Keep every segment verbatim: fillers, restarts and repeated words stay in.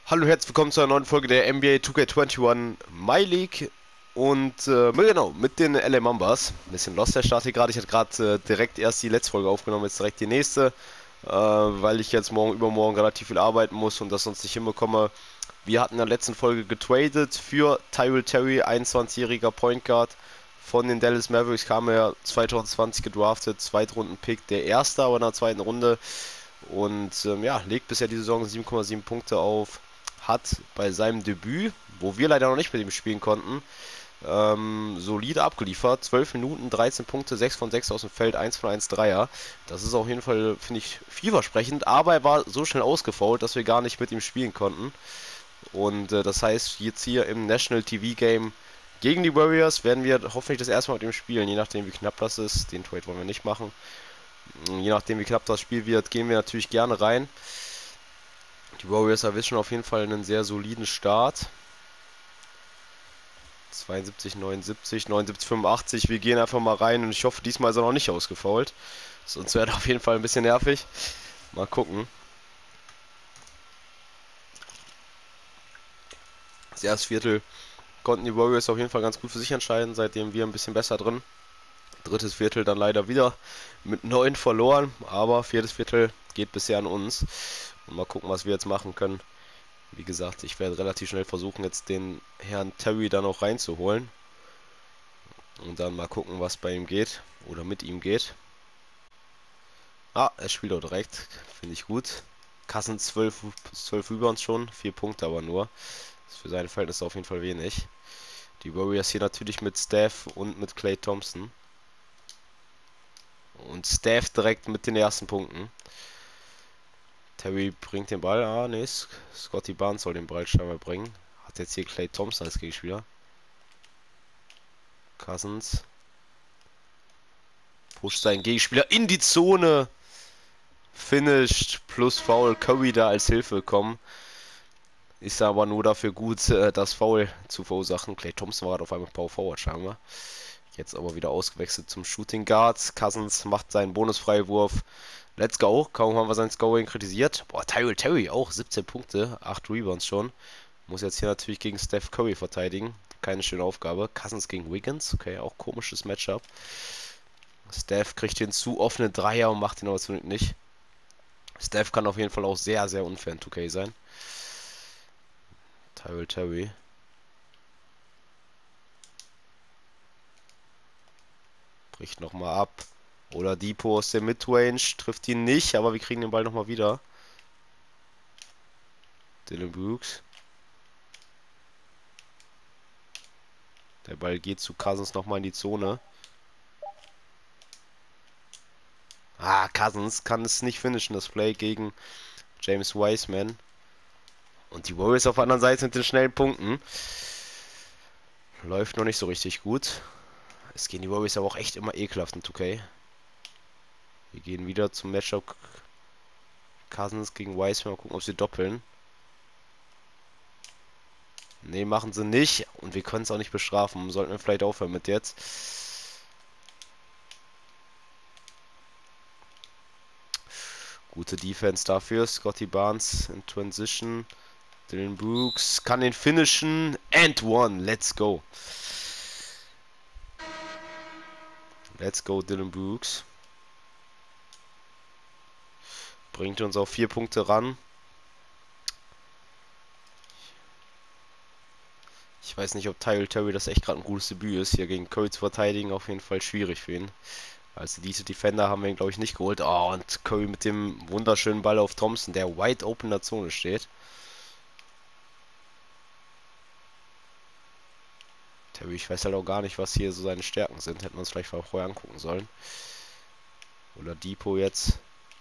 Hallo, herzlich willkommen zu einer neuen Folge der N B A zwei K einundzwanzig My League und äh, genau, mit den L A Mambas. Ein bisschen lost der Start hier gerade. Ich hatte gerade äh, direkt erst die letzte Folge aufgenommen, jetzt direkt die nächste, äh, weil ich jetzt morgen übermorgen relativ viel arbeiten muss und das sonst nicht hinbekomme. Wir hatten in der letzten Folge getradet für Tyrell Terry, einundzwanzigjähriger Point Guard von den Dallas Mavericks, kam er zwanzig zwanzig gedraftet, Zweitrunden-Pick, der erste, aber in der zweiten Runde. Und ähm, ja, legt bisher die Saison sieben Komma sieben Punkte auf, hat bei seinem Debüt, wo wir leider noch nicht mit ihm spielen konnten, ähm, solide abgeliefert. zwölf Minuten, dreizehn Punkte, sechs von sechs aus dem Feld, eins von eins Dreier. Das ist auf jeden Fall, finde ich, vielversprechend, aber er war so schnell ausgefault, dass wir gar nicht mit ihm spielen konnten. Und äh, das heißt, jetzt hier im National T V Game gegen die Warriors werden wir hoffentlich das erste Mal mit ihm spielen, je nachdem wie knapp das ist. Den Trade wollen wir nicht machen. Je nachdem wie knapp das Spiel wird, gehen wir natürlich gerne rein. Die Warriors erwischen auf jeden Fall einen sehr soliden Start. zweiundsiebzig, neunundsiebzig, neunundsiebzig, fünfundachtzig. Wir gehen einfach mal rein und ich hoffe, diesmal ist er noch nicht ausgefault. Sonst wäre er auf jeden Fall ein bisschen nervig. Mal gucken. Das erste Viertel konnten die Warriors auf jeden Fall ganz gut für sich entscheiden, seitdem wir ein bisschen besser drin. Drittes Viertel dann leider wieder mit neun verloren, aber viertes Viertel geht bisher an uns. Und mal gucken, was wir jetzt machen können. Wie gesagt, ich werde relativ schnell versuchen, jetzt den Herrn Terry dann auch reinzuholen. Und dann mal gucken, was bei ihm geht. Oder mit ihm geht. Ah, er spielt auch direkt. Finde ich gut. Kassen zwölf, zwölf Rebounds schon. vier Punkte aber nur. Das ist für seine Verhältnisse auf jeden Fall wenig. Die Warriors hier natürlich mit Steph und mit Klay Thompson. Und Steph direkt mit den ersten Punkten. Terry bringt den Ball. Ah, nee. Scotty Barnes soll den Ball scheinbar bringen. Hat jetzt hier Klay Thompson als Gegenspieler. Cousins pusht seinen Gegenspieler in die Zone. Finished plus Foul. Curry da als Hilfe gekommen. Ist aber nur dafür gut, das Foul zu verursachen. Klay Thompson war auf einmal Power Forward scheinbar. Jetzt aber wieder ausgewechselt zum Shooting Guard. Cousins macht seinen Bonusfreiwurf. Let's go. Kaum haben wir sein Scoring kritisiert. Boah, Tyrell Terry auch. siebzehn Punkte. acht Rebounds schon. Muss jetzt hier natürlich gegen Steph Curry verteidigen. Keine schöne Aufgabe. Cousins gegen Wiggins. Okay, auch komisches Matchup. Steph kriegt den zu offenen Dreier und macht ihn aber zurück nicht. Steph kann auf jeden Fall auch sehr, sehr unfair in zwei K sein. Tyrell Terry. Bricht nochmal ab. Oder Depot aus der Midrange. Trifft ihn nicht, aber wir kriegen den Ball nochmal wieder. Dillon Brooks. Der Ball geht zu Cousins nochmal in die Zone. Ah, Cousins kann es nicht finishen, das Play gegen James Wiseman. Und die Warriors auf der anderen Seite mit den schnellen Punkten. Läuft noch nicht so richtig gut. Es gehen die Warriors aber auch echt immer ekelhaft in zwei K. Wir gehen wieder zum Matchup Cousins gegen Wiseman. Mal gucken, ob sie doppeln. Ne, machen sie nicht. Und wir können es auch nicht bestrafen. Sollten wir vielleicht aufhören mit jetzt. Gute Defense dafür. Scotty Barnes in Transition. Dillon Brooks kann den finishen. And one. Let's go. Let's go, Dillon Brooks. Bringt uns auf vier Punkte ran. Ich weiß nicht, ob Tyrell Terry das echt gerade ein gutes Debüt ist, hier gegen Curry zu verteidigen. Auf jeden Fall schwierig für ihn. Also diese Defender haben wir ihn, glaube ich, nicht geholt. Oh, und Curry mit dem wunderschönen Ball auf Thompson, der wide open in der Zone steht. Terry, ich weiß halt auch gar nicht, was hier so seine Stärken sind. Hätten wir uns vielleicht vorher angucken sollen. Oder Depot jetzt.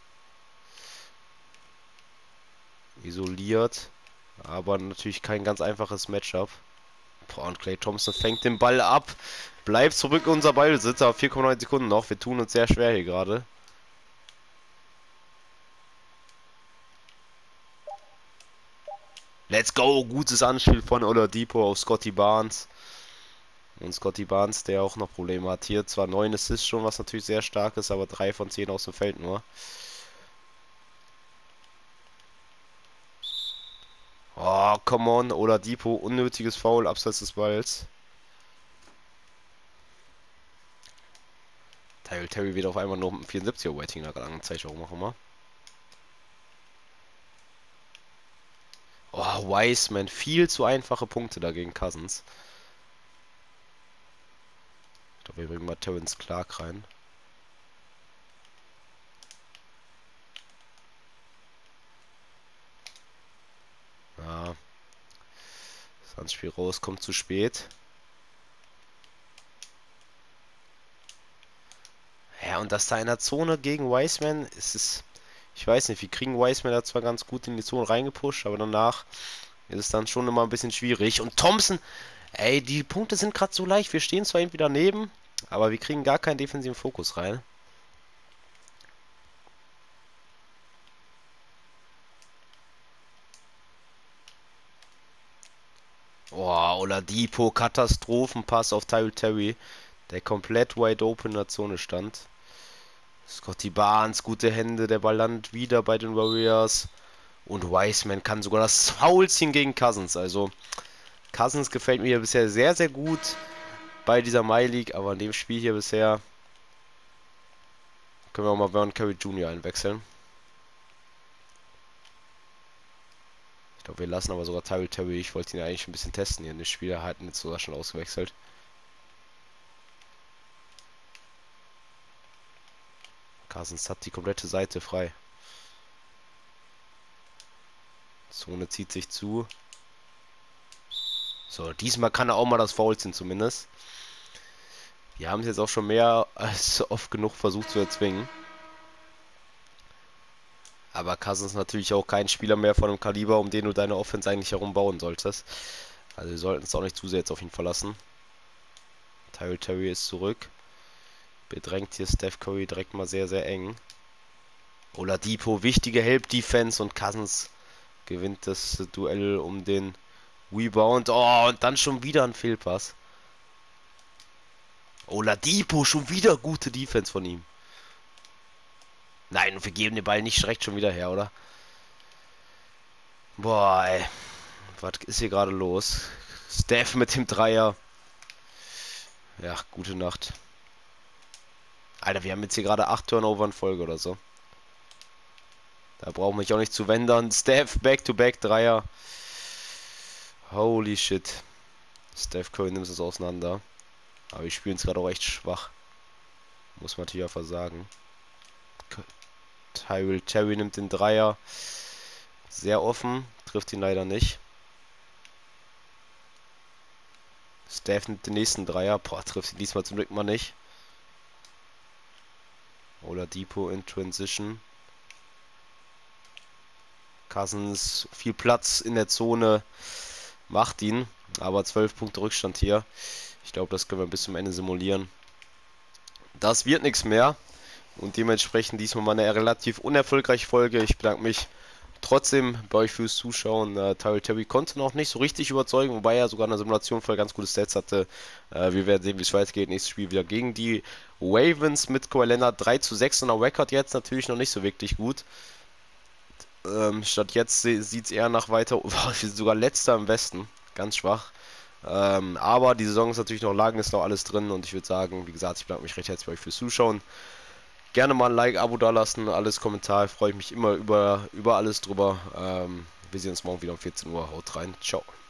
Isoliert. Aber natürlich kein ganz einfaches Matchup. Boah, und Klay Thompson fängt den Ball ab. Bleibt zurück unser Ballbesitzer. vier Komma neun Sekunden noch. Wir tun uns sehr schwer hier gerade. Let's go. Gutes Anspiel von Oladipo auf Scotty Barnes. Und Scotty Barnes, der auch noch Probleme hat hier. Zwar neun Assists schon, was natürlich sehr stark ist, aber drei von zehn aus dem Feld nur. Oh, come on. Oder Depot, unnötiges Foul, abseits des Balls. Tyrell Terry wird auf einmal nur mit einem vierundsiebziger Rating da gerade angezeigt, warum auch immer. Oh, Wiseman, viel zu einfache Punkte dagegen Cousins. Ich glaube, wir bringen mal Terrence Clark rein. Ja. Das Handspiel raus, kommt zu spät. Ja, und das da in der Zone gegen Wiseman, ist es. Ich weiß nicht, wir kriegen Wiseman da zwar ganz gut in die Zone reingepusht, aber danach ist es dann schon immer ein bisschen schwierig. Und Thompson, ey, die Punkte sind gerade so leicht. Wir stehen zwar irgendwie daneben, aber wir kriegen gar keinen defensiven Fokus rein. Oh, Oladipo, Katastrophenpass auf Tyrell Terry, der komplett wide open in der Zone stand. Scotty Barnes, gute Hände, der Ball landet wieder bei den Warriors. Und Wiseman kann sogar das Foul ziehen gegen Cousins. Also, Cousins gefällt mir bisher sehr, sehr gut bei dieser My League, aber in dem Spiel hier bisher können wir auch mal Vernon Carey Junior einwechseln. Ich glaube, wir lassen aber sogar Tyrell Terry. Ich wollte ihn eigentlich ein bisschen testen hier in dem Spiel. Er hat ihn jetzt sogar schon ausgewechselt. Cousins hat die komplette Seite frei. Zone zieht sich zu. So, diesmal kann er auch mal das Foul ziehen zumindest. Wir haben es jetzt auch schon mehr als oft genug versucht zu erzwingen. Aber Cousins ist natürlich auch kein Spieler mehr von dem Kaliber, um den du deine Offense eigentlich herum bauen solltest. Also wir sollten es auch nicht zu sehr jetzt auf ihn verlassen. Tyrell Terry ist zurück. Bedrängt hier Steph Curry direkt mal sehr, sehr eng. Oladipo, wichtige Help-Defense und Cousins gewinnt das Duell um den Rebound. Oh, und dann schon wieder ein Fehlpass. Oladipo, schon wieder gute Defense von ihm. Nein, wir geben den Ball nicht direkt schon wieder her, oder? Boah, ey. Was ist hier gerade los? Steph mit dem Dreier. Ja, gute Nacht. Alter, wir haben jetzt hier gerade acht Turnover in Folge oder so. Da brauchen wir mich auch nicht zu wendern. Steph, Back-to-Back, Dreier. Holy shit. Steph Curry nimmt es auseinander. Aber wir spielen es gerade auch echt schwach. Muss man natürlich einfach sagen. Tyrell Terry nimmt den Dreier. Sehr offen. Trifft ihn leider nicht. Steph nimmt den nächsten Dreier. Boah, trifft ihn diesmal zum Glück mal nicht. Oladipo in Transition. Cousins, viel Platz in der Zone. Macht ihn. Aber zwölf Punkte Rückstand hier. Ich glaube, das können wir bis zum Ende simulieren. Das wird nichts mehr. Und dementsprechend diesmal mal eine relativ unerfolgreiche Folge. Ich bedanke mich trotzdem bei euch fürs Zuschauen. Äh, Tyrell Terry konnte noch nicht so richtig überzeugen, wobei er sogar in der Simulation voll ganz gute Stats hatte. Äh, wir werden sehen, wie es weitergeht. Nächstes Spiel wieder gegen die Ravens mit Kawhi Leonard. drei zu sechs und der Record jetzt natürlich noch nicht so wirklich gut. Ähm, statt jetzt sieht es eher nach weiter. Oh, wir sind sogar letzter im Westen. Ganz schwach. Ähm, aber die Saison ist natürlich noch lang, ist noch alles drin. Und ich würde sagen, wie gesagt, ich bedanke mich recht herzlich bei euch fürs Zuschauen. Gerne mal ein Like, Abo dalassen, alles Kommentar. Freue ich mich immer über, über alles drüber. Ähm, wir sehen uns morgen wieder um vierzehn Uhr. Haut rein. Ciao.